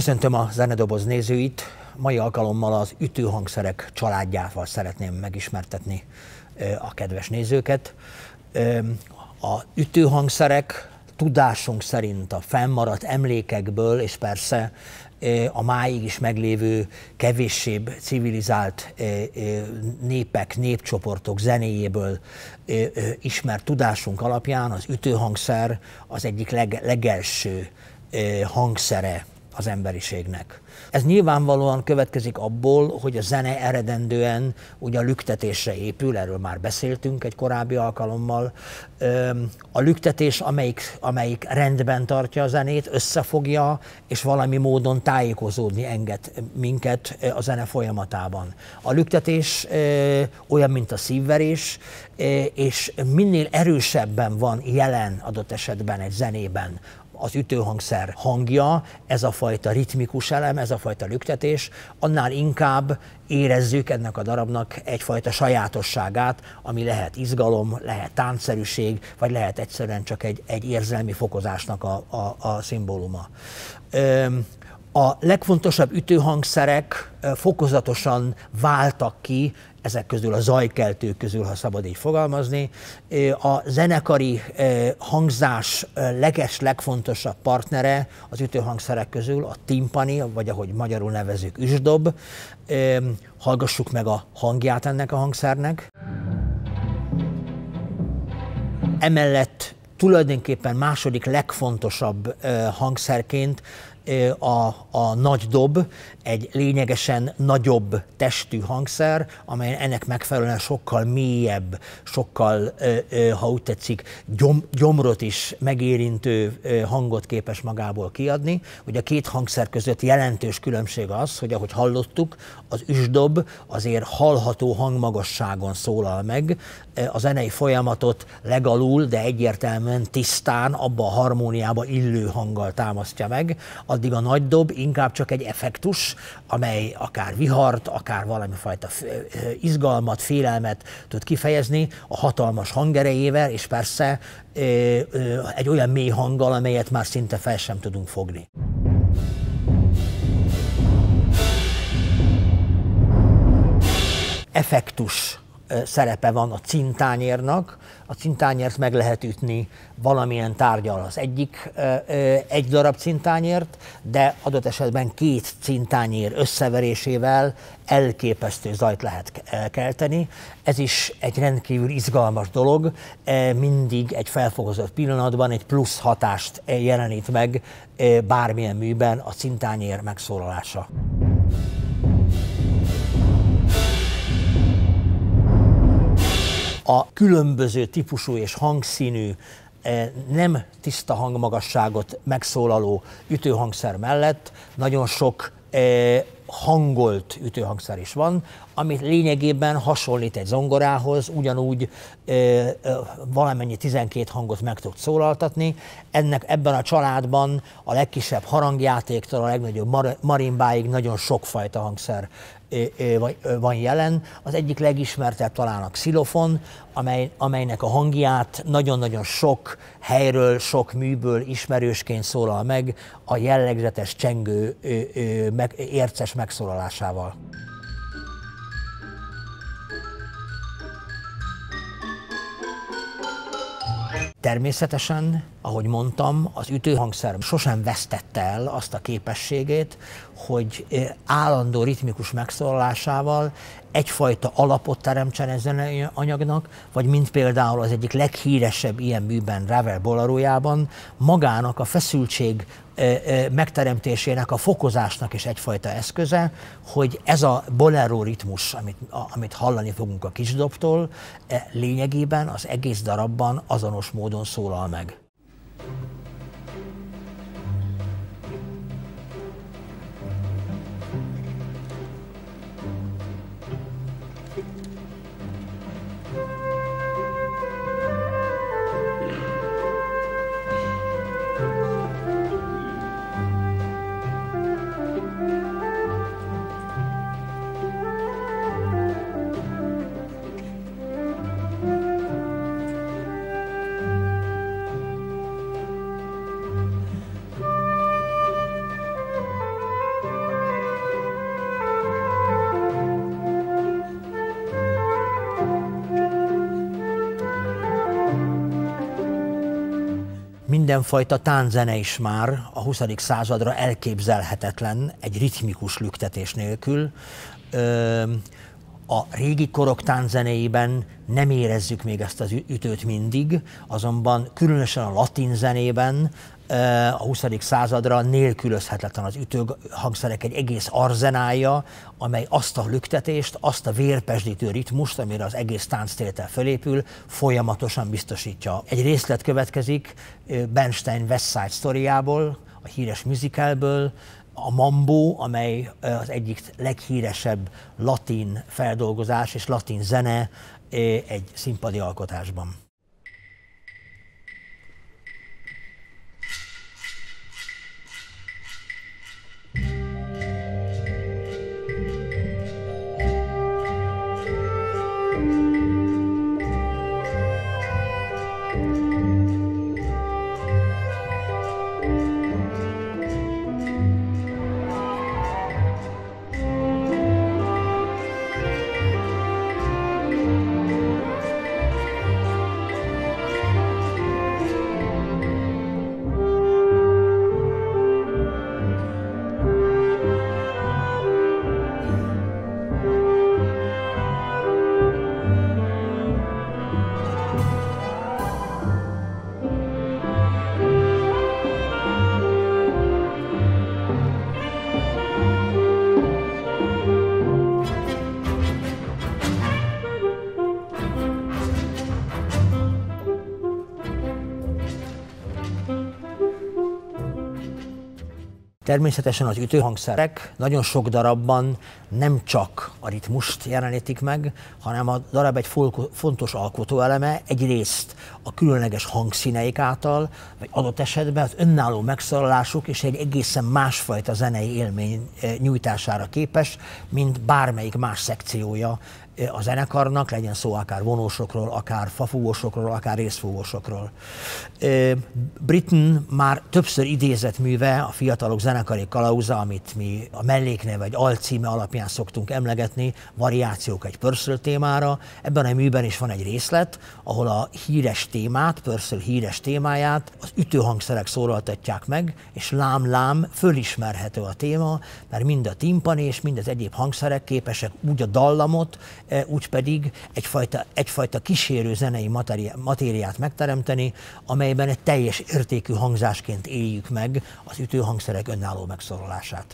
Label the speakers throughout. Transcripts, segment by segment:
Speaker 1: Köszöntöm a Zenedoboz nézőit, mai alkalommal az ütőhangszerek családjával szeretném megismertetni a kedves nézőket. A ütőhangszerek tudásunk szerint a fennmaradt emlékekből, és persze a máig is meglévő kevéssé civilizált népek, népcsoportok zenéjéből ismert tudásunk alapján az ütőhangszer az egyik legelső hangszere az emberiségnek. Ez nyilvánvalóan következik abból, hogy a zene eredendően ugye a lüktetésre épül, erről már beszéltünk egy korábbi alkalommal. A lüktetés, amelyik rendben tartja a zenét, összefogja, és valami módon tájékozódni enged minket a zene folyamatában. A lüktetés olyan, mint a szívverés, és minél erősebben van jelen adott esetben egy zenében az ütőhangszer hangja, ez a fajta ritmikus elem, ez a fajta lüktetés, annál inkább érezzük ennek a darabnak egyfajta sajátosságát, ami lehet izgalom, lehet táncszerűség, vagy lehet egyszerűen csak egy érzelmi fokozásnak a szimbóluma. A legfontosabb ütőhangszerek fokozatosan váltak ki, ezek közül a zajkeltők közül, ha szabad így fogalmazni. A zenekari hangzás legfontosabb partnere az ütőhangszerek közül a timpani, vagy ahogy magyarul nevezzük, üsdob. Hallgassuk meg a hangját ennek a hangszernek. Emellett tulajdonképpen második legfontosabb hangszerként a nagy dob, egy lényegesen nagyobb testű hangszer, amely ennek megfelelően sokkal mélyebb, sokkal, ha úgy tetszik, gyomrot is megérintő hangot képes magából kiadni. Ugye a két hangszer között jelentős különbség az, hogy ahogy hallottuk, az üsdob azért hallható hangmagasságon szólal meg, a zenei folyamatot legalul, de egyértelműen tisztán, abba a harmóniába illő hanggal támasztja meg, addig a nagy dob inkább csak egy effektus, amely akár vihart, akár valamifajta izgalmat, félelmet tud kifejezni a hatalmas hangerejével, és persze egy olyan mély hanggal, amelyet már szinte fel sem tudunk fogni. Effektus szerepe van a cintányérnak. A cintányért meg lehet ütni valamilyen tárggyal egy darab cintányért, de adott esetben két cintányér összeverésével elképesztő zajt lehet kelteni. Ez is egy rendkívül izgalmas dolog, mindig egy felfogozott pillanatban egy plusz hatást jelenít meg bármilyen műben a cintányér megszólalása. A különböző típusú és hangszínű, nem tiszta hangmagasságot megszólaló ütőhangszer mellett nagyon sok hangolt ütőhangszer is van, ami lényegében hasonlít egy zongorához, ugyanúgy valamennyi 12 hangot meg tud szólaltatni. Ebben a családban a legkisebb harangjátéktól a legnagyobb marimbáig nagyon sokfajta hangszer van jelen. Az egyik legismertebb talán a xilofon, amelynek a hangját nagyon-nagyon sok helyről, sok műből ismerősként szólal meg a jellegzetes csengő, érces megszólalásával. Természetesen, ahogy mondtam, az ütőhangszer sosem vesztette el azt a képességét, hogy állandó ritmikus megszólalásával egyfajta alapot teremtsen ezen anyagnak, vagy mint például az egyik leghíresebb ilyen műben, Ravel Bolerójában, magának a feszültség megteremtésének, a fokozásnak is egyfajta eszköze, hogy ez a bolero ritmus, amit hallani fogunk a kisdobtól, lényegében az egész darabban azonos módon szólal meg. mindenfajta tánczene is már a 20. századra elképzelhetetlen egy ritmikus lüktetés nélkül. A régi korok tánczenéiben nem érezzük még ezt az ütőt mindig, azonban különösen a latin zenében a 20. századra nélkülözhetetlen az ütőhangszerek egy egész arzenálja, amely azt a lüktetést, azt a vérpesdítő ritmust, amire az egész tánctétel fölépül, folyamatosan biztosítja. Egy részlet következik Bernstein West Side Storyjából, a híres musicalből, a Mambo, amely az egyik leghíresebb latin feldolgozás és latin zene egy színpadi alkotásban. Természetesen az ütőhangszerek nagyon sok darabban nem csak a ritmust jelenítik meg, hanem a darab egy fontos alkotóeleme egyrészt a különleges hangszíneik által, vagy adott esetben az önálló megszólalásuk és egy egészen másfajta zenei élmény nyújtására képes, mint bármelyik más szekciója a zenekarnak, legyen szó akár vonósokról, akár fafúvósokról, akár részfúvósokról. Britten már többször idézett műve, a Fiatalok zenekari kalauza, amit mi a melléknév vagy alcíme alapján szoktunk emlegetni, variációk egy Purcell témára. Ebben a műben is van egy részlet, ahol a híres témát, Purcell híres témáját az ütőhangszerek szólaltatják meg, és lám-lám fölismerhető a téma, mert mind a timpani és mind az egyéb hangszerek képesek úgy a dallamot, úgy pedig egyfajta kísérő zenei matériát megteremteni, amelyben egy teljes értékű hangzásként éljük meg az ütőhangszerek önálló megszólalását.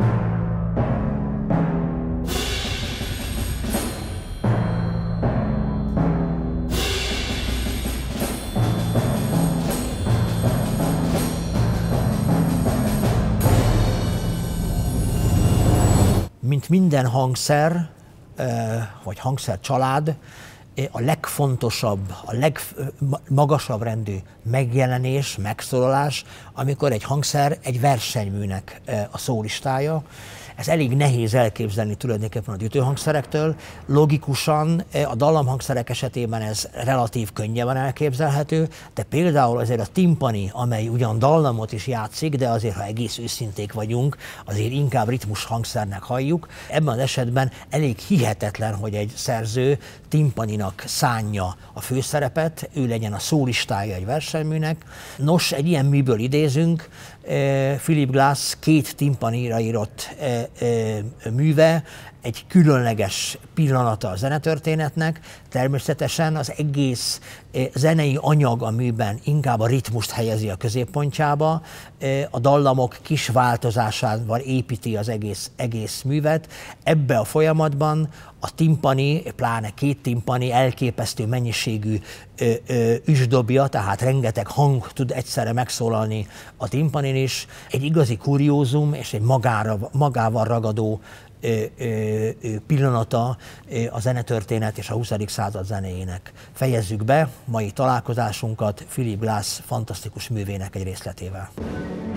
Speaker 1: Mint minden hangszer, vagy hangszercsalád, a legfontosabb, a legmagasabb rendű megjelenés, megszólalás, amikor egy hangszer egy versenyműnek a szólistája. Ez elég nehéz elképzelni tulajdonképpen az ütőhangszerektől. Logikusan a dallamhangszerek esetében ez relatív könnyebben elképzelhető, de például azért a timpani, amely ugyan dallamot is játszik, de azért, ha egész őszinték vagyunk, azért inkább ritmus hangszernek halljuk. Ebben az esetben elég hihetetlen, hogy egy szerző timpaninak szánja a főszerepet, ő legyen a szólistája egy versenyműnek. Nos, egy ilyen műből idézünk, Philip Glass 2 timpanira írott műve, egy különleges pillanata a zenetörténetnek. Természetesen az egész zenei anyag a műben inkább a ritmust helyezi a középpontjába, a dallamok kis változásával építi az egész művet. Ebbe a folyamatban a timpani, pláne 2 timpani elképesztő mennyiségű üsdobja, tehát rengeteg hang tud egyszerre megszólalni a timpanin is. Egy igazi kuriózum és egy magával ragadó pillanata a zenetörténet és a 20. század zenéjének. Fejezzük be mai találkozásunkat Philip Glass fantasztikus művének egy részletével.